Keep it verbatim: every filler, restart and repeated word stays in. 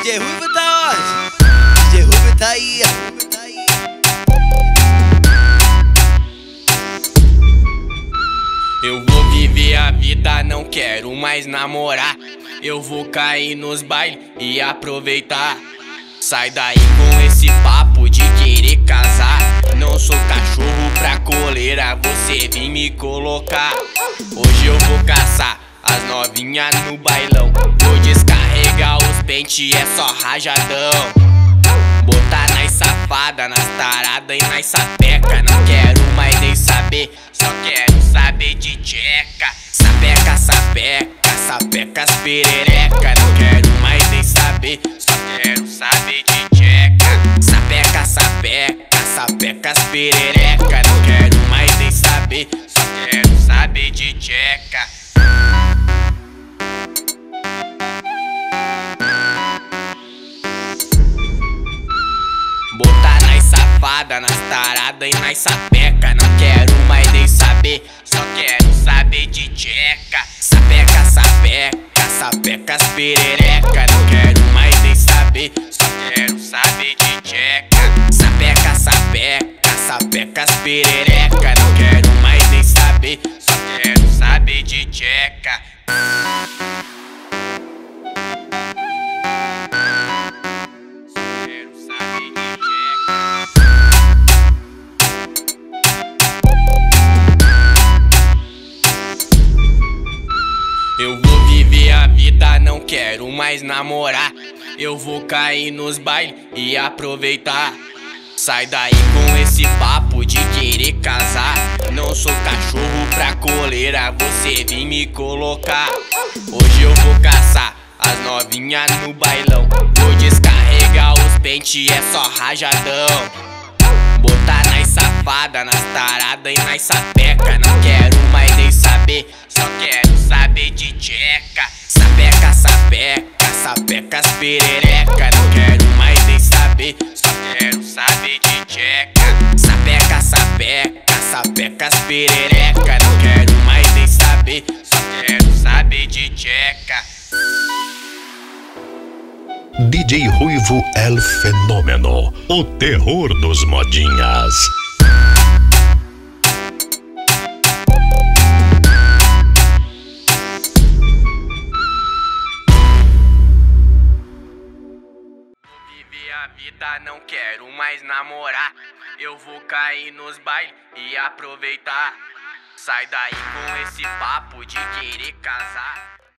J Ruivo tá onde? D J Ruivo tá aí. Eu vou viver a vida, não quero mais namorar. Eu vou cair nos bailes e aproveitar. Sai daí com esse papo de querer casar. Não sou cachorro pra coleira, você vem me colocar. Hoje eu vou caçar as novinhas no bailão. Vou descarregar os pente, é só rajadão. Botar nas safada, nas tarada e nas sapeca. Não quero mais nem saber, só quero saber de tcheca. Sapeca, sapeca, sapecas perereca. Não quero mais nem saber, só quero saber de tcheca. Sapeca, sapeca, sapecas perereca. Não quero mais nem saber, só quero saber de tcheca. Botar nas safada, nas tarada e nas sapeca. Não quero mais nem saber, só quero saber de tcheca. Sapeca, sapeca, sapecas perereca. Não quero mais nem saber, só quero saber de tcheca. Sapeca, sapeca, sapecas perereca. Não quero mais nem saber, só quero saber de tcheca. Eu vou viver a vida, não quero mais namorar. Eu vou cair nos bailes e aproveitar. Sai daí com esse papo de querer casar. Não sou cachorro pra coleira, você vem me colocar. Hoje eu vou caçar as novinhas no bailão. Vou descarregar os pente, é só rajadão. Botar nas safada, nas tarada e nas sapeca. Não quero mais nem saber, só quero saber de tcheca. Sapeca, sapeca, sapecas perereca. Não quero mais nem saber, só quero saber de tcheca. Sapeca, sapeca, sapecas perereca. Não quero mais nem saber, só quero saber de tcheca. D J Ruivo El Fenômeno, o terror dos modinhas. Viver a vida, não quero mais namorar. Eu vou cair nos bailes e aproveitar. Sai daí com esse papo de querer casar.